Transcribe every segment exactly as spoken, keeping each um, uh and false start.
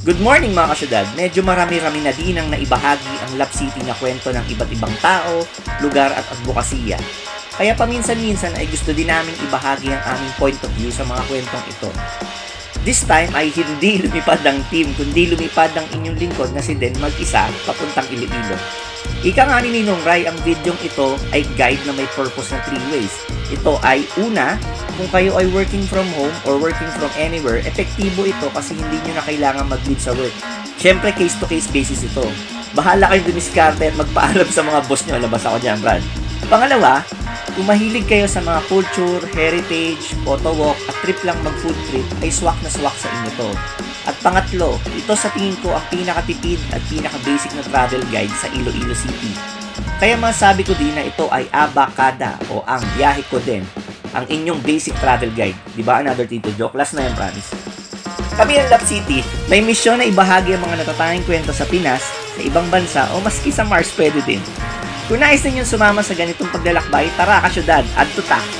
Good morning mga kasyudad! Medyo marami-rami na din ang naibahagi ang Love City na kwento ng iba't ibang tao, lugar at advokasya. Kaya paminsan-minsan ay gusto din namin ibahagi ang aming point of view sa mga kwentong ito. This time ay hindi lumipad ang team, kundi lumipad ang inyong lingkod na si Den mag-isa papuntang Iloilo. Ika nga ni Ninong Rai, ang videong ito ay guide na may purpose na three ways. Ito ay una, kung kayo ay working from home or working from anywhere, epektibo ito kasi hindi nyo na kailangan mag-leave sa work. Siyempre, case-to-case basis ito. Bahala kayong dumiskarte at magpaalam sa mga boss nyo. Labas ako dyan, Brad. Pangalawa, kung mahilig kayo sa mga culture, heritage, photo walk, at trip lang mag-food trip, ay swak na swak sa inyo to. At pangatlo, ito sa tingin ko ang pinakatipid at pinaka-basic na travel guide sa Iloilo City. Kaya masabi ko din na ito ay Abakada o ang biyahe ko din, ang inyong basic travel guide. Diba? Another Tito joke. Last na yan, promise. Kami ang Love City, may misyon na ibahagi ang mga natatanging kwento sa Pinas, sa ibang bansa o maski sa Mars pwede din. Kung nais ninyong sumama sa ganitong paglalakbay, tara kasyudad, add to ta!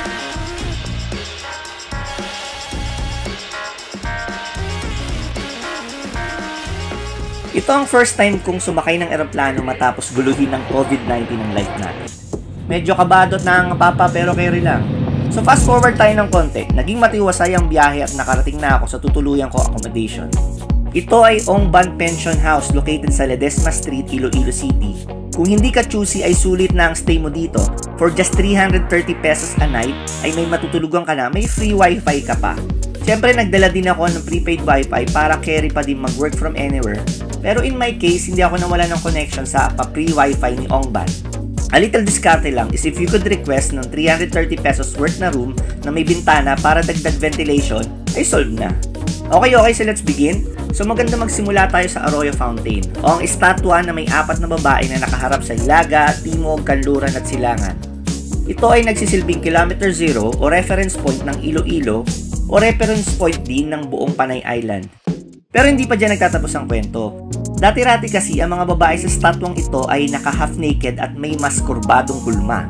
Ito ang first time kong sumakay ng eroplano matapos guluhin ng COVID nineteen ang life natin. Medyo kabadot na ang papa pero carry lang. So fast forward tayo ng konti, naging matiwasay ang biyahe at nakarating na ako sa tutuluyan ko accommodation. Ito ay Ongban Pension House located sa Ledesma Street, Iloilo City. Kung hindi ka choosy ay sulit na ang stay mo dito. For just three hundred thirty pesos a night ay may matutulugan ka na, may free wifi ka pa. Siyempre nagdala din ako ng prepaid wifi para carry pa din mag-work from anywhere. Pero in my case, hindi ako nawala ng connection sa pa-free wifi ni Ongban. A little diskarte lang is if you could request ng three hundred thirty pesos worth na room na may bintana para dagdag ventilation, ay solved na. Okay, okay, so let's begin. So maganda magsimula tayo sa Arroyo Fountain, o ang estatwa na may apat na babae na nakaharap sa Hilaga, Timog, Kanluran at Silangan. Ito ay nagsisilbing kilometer zero o reference point ng Iloilo o reference point din ng buong Panay Island. Pero hindi pa dyan nagtatapos ang kwento. Dati-rati kasi ang mga babae sa statwang ito ay naka-half naked at may mas kurbadong gulma.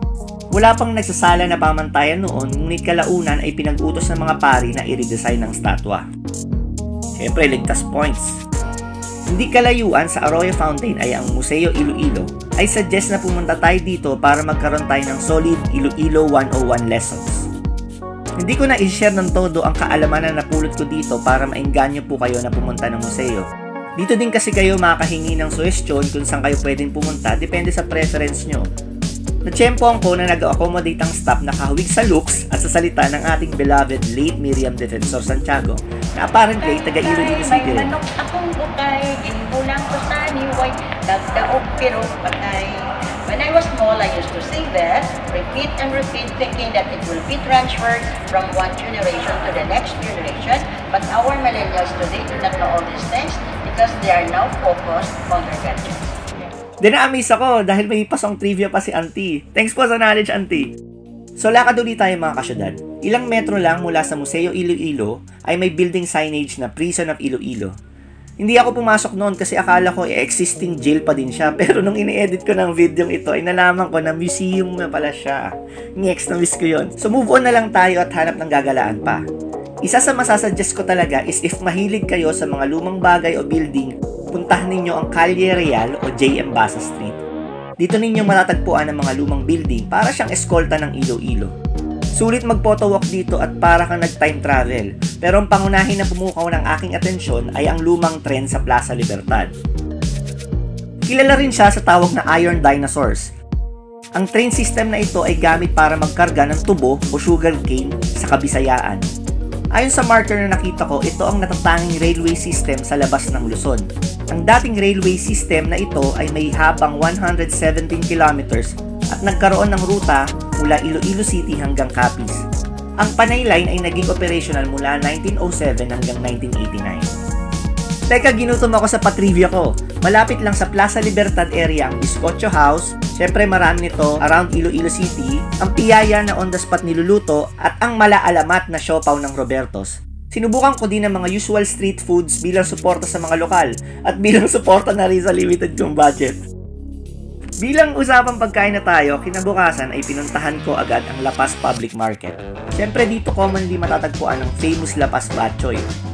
Wala pang nagsasala na pamantayan noon, ngunit kalaunan ay pinag-utos ng mga pari na i-redesign ng statwa. Siyempre, ligtas points. Hindi kalayuan sa Arroyo Fountain ay ang Museo Iloilo, ay suggest na pumunta tayo dito para magkaroon tayo ng solid Iloilo one oh one lessons. Hindi ko na i-share ng todo ang kaalaman na napulot ko dito para maengganyo po kayo na pumunta ng museo. Dito din kasi kayo makakahingi ng suggestion kung saan kayo pwedeng pumunta, depende sa preference nyo. Natsyempohan ko na nag-accommodate ang staff na kahawig sa looks at sa salita ng ating beloved late Miriam Defensor Santiago na apparently taga-Iloilo City rin. Manok akong bukay, ginbulang ko sa niway, dagdaog pero patay. When I was small, I used to say that, repeat and repeat, thinking that it will be transferred from one generation to the next generation. But our millennials today do not know all these things because they are now focused on their gadgets. Dina-amaze ako dahil may pasong trivia pa si Auntie. Thanks po sa knowledge, Auntie. So lakad ulit tayo mga kasyudad. Ilang metro lang mula sa Museo Iloilo ay may building signage na Prison of Iloilo. Hindi ako pumasok noon kasi akala ko eh, existing jail pa din siya. Pero nung ini-edit ko ng video ito ay nalaman ko na museum na pala siya. Next na miss ko yun. So move on na lang tayo at hanap ng gagalaan pa. Isa sa masasuggest ko talaga is if mahilig kayo sa mga lumang bagay o building, puntahan ninyo ang Calle Real o J M Basa Street. Dito ninyo matatagpuan ang mga lumang building para siyang eskolta ng Iloilo. Sulit mag-photo walk dito at para kang nag-time travel. Pero ang pangunahin na pumukaw ng aking atensyon ay ang lumang tren sa Plaza Libertad. Kilala rin siya sa tawag na Iron Dinosaurs. Ang train system na ito ay gamit para magkarga ng tubo o sugarcane sa Kabisayaan. Ayon sa marker na nakita ko, ito ang natatanging railway system sa labas ng Luzon. Ang dating railway system na ito ay may habang one hundred seventeen kilometers at nagkaroon ng ruta mula Iloilo City hanggang Capiz. Ang Panay Line ay naging operational mula nineteen oh seven hanggang nineteen eighty-nine. Teka, ginutom ako sa patrivia ko. Malapit lang sa Plaza Libertad area ang Bizcocho House, syempre marami nito around Iloilo City, ang piyaya na on the spot niluluto at ang malaalamat na siopaw ng Robertos. Sinubukan ko din ang mga usual street foods bilang suporta sa mga lokal at bilang suporta na rin sa limited kong budget. Bilang usapang pagkain na tayo, kinabukasan ay pinuntahan ko agad ang La Paz Public Market. Siyempre dito commonly matatagpuan ang famous La Paz Batchoy.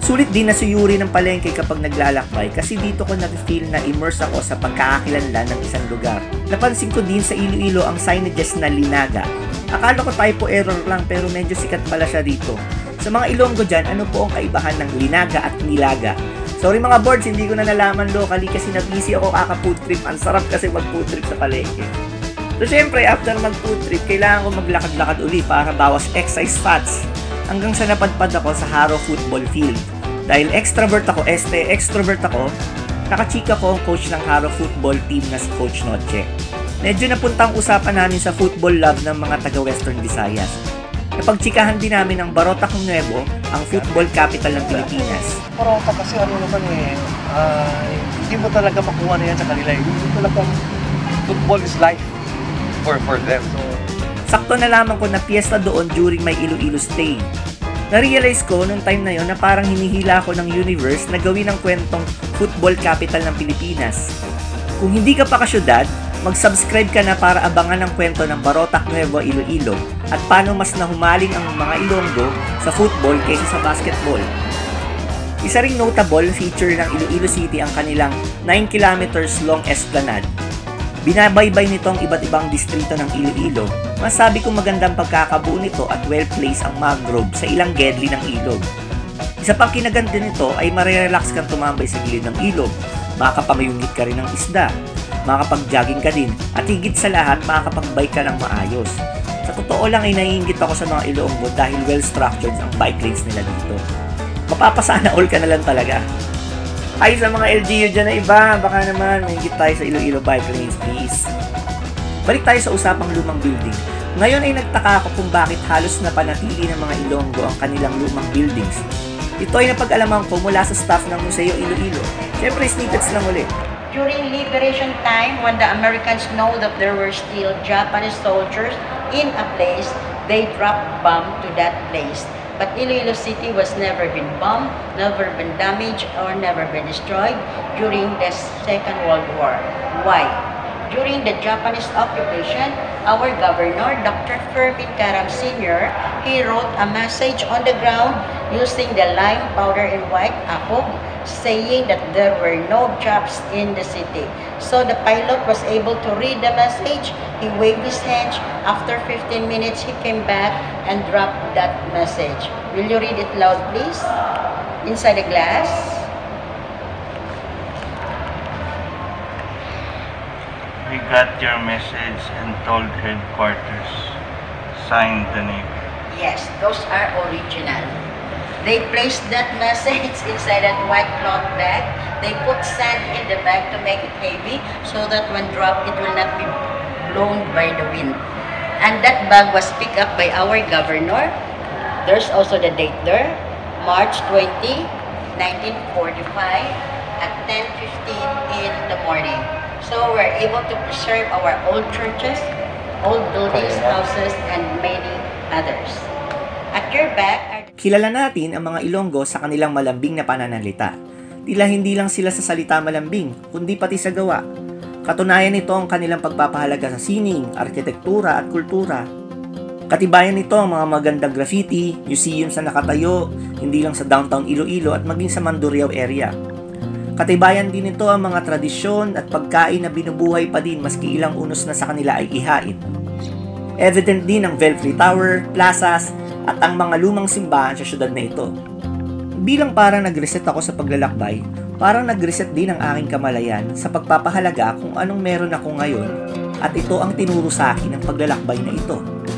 Sulit din na suyuri ng palengke kapag naglalakbay kasi dito ko na-feel na immerse ako sa pagkakakilanlan ng isang lugar. Napansin ko din sa Iloilo ang signages na Linaga. Akala ko typo error lang pero medyo sikat pala siya dito. Sa mga Ilonggo dyan, ano po ang kaibahan ng Linaga at Nilaga? Sorry mga boards, hindi ko na nalaman locally kasi na-busy ako kaka-food trip. Ang sarap kasi mag-food trip sa palengke. So syempre, after mag-food trip, kailangan ko maglakad-lakad uli para bawas exercise fats. Hanggang sa napadpad ako sa Haro Football Field. Dahil extrovert ako, este, extrovert ako, nakachika ko ang coach ng Haro Football Team na si Coach Noche. Medyo napuntang usapan namin sa football love ng mga taga-Western Visayas. Napagchikahan din namin ang Barotac Nuevo, ang football capital ng Pilipinas. Barotac kasi ano naman eh, uh, hindi mo talaga makuha na yan sa kanila. Hindi talagang football is life for, for them. So, sakto na lamang ko na piyesta doon during my Iloilo stay. Na-realize ko nung time na yon na parang hinihila ko ng universe na gawin ang kwentong football capital ng Pilipinas. Kung hindi ka pa kasyudad, mag-subscribe ka na para abangan ang kwento ng Barotac Nuevo Iloilo at paano mas nahumaling ang mga Ilonggo sa football kaysa sa basketball. Isa ring notable feature ng Iloilo City ang kanilang nine kilometers long esplanade. Binabaybay nito ang iba't ibang distrito ng Iloilo. Masabi kong magandang pagkakabuo nito at well-placed ang mangrove sa ilang gedli ng ilog. Isa pang kinaganda nito ay marirelax kang tumambay sa gilid ng ilog, makakapangayungit ka rin ng isda, makakapag-jogging ka din, at higit sa lahat, makakapag-bike ka ng maayos. Sa totoo lang ay naiinggit ako sa mga Ilonggo dahil well-structured ang bike lanes nila dito. Mapapasana all ka na lang talaga. Ay, sa mga L G U dyan na iba, baka naman may higit tayo sa Iloilo bike lanes, please. Balik tayo sa usapang lumang building. Ngayon ay nagtaka ako kung bakit halos napanatili ng mga Ilonggo ang kanilang lumang buildings. Ito ay napag-alaman ko mula sa staff ng Museo Iloilo. Siyempre, snippets lang ulit. During liberation time, when the Americans know that there were still Japanese soldiers in a place, they dropped bomb to that place. But Iloilo City was never been bombed, never been damaged, or never been destroyed during the Second World War. Why? During the Japanese occupation, our governor, Doctor Fermin Karam Senior, he wrote a message on the ground using the lime powder and white apog, saying that there were no jobs in the city. So the pilot was able to read the message. He waved his hands. After fifteen minutes, he came back and dropped that message. Will you read it loud, please? Inside the glass. We got your message and told headquarters. Signed the Navy. Yes, those are original. They placed that message inside that white cloth bag. They put sand in the bag to make it heavy so that when dropped, it will not be blown by the wind. And that bag was picked up by our governor. There's also the date there, March twentieth, nineteen forty-five at ten fifteen in the morning. So we're able to preserve our old churches, old buildings, houses, and many others. At your back are... Kilala natin ang mga Ilonggo sa kanilang malambing na pananalita. Tila hindi lang sila sa salita malambing, kundi pati sa gawa. Katunayan nito ang kanilang pagpapahalaga sa sining, arkitektura at kultura. Katibayan nito ang mga magandang graffiti, museums na nakatayo, hindi lang sa downtown Iloilo at maging sa Mandurriao area. Katibayan din ito ang mga tradisyon at pagkain na binubuhay pa din maski ilang unos na sa kanila ay ihain. Evident din ang Belfry Tower, plazas, at ang mga lumang simbahan sa syudad na ito. Bilang parang nag-reset ako sa paglalakbay, parang nag-reset din ang aking kamalayan sa pagpapahalaga kung anong meron ako ngayon at ito ang tinuro sa akin ng paglalakbay na ito.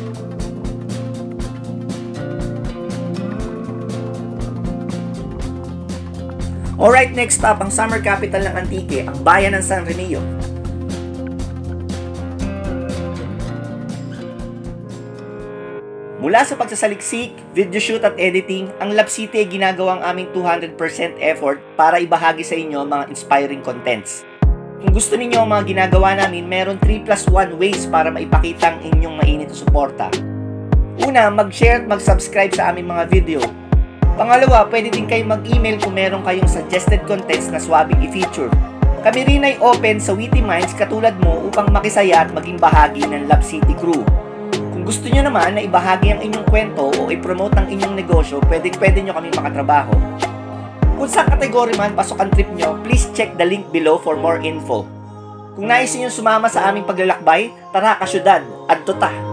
Alright, next stop, ang summer capital ng Antique, ang bayan ng San Remigio. Mula sa pagsasaliksik, video shoot at editing, ang Lab City ay ginagawang aming two hundred percent effort para ibahagi sa inyo mga inspiring contents. Kung gusto ninyo ang mga ginagawa namin, meron three plus one ways para maipakita ang inyong mainit na suporta. Una, mag-share at mag-subscribe sa aming mga video. Pangalawa, pwede din kayong mag-email kung meron kayong suggested contents na swabing i-feature. Kami rin ay open sa witty minds katulad mo upang makisaya at maging bahagi ng Lab City crew. Kung gusto nyo naman na ibahagi ang inyong kwento o i-promote ang inyong negosyo, pwede, pwede nyo kami makatrabaho. Kung sa kategory man pasok ang trip nyo, please check the link below for more info. Kung nais niyo sumama sa aming paglalakbay, tara ka syudad, adto ta!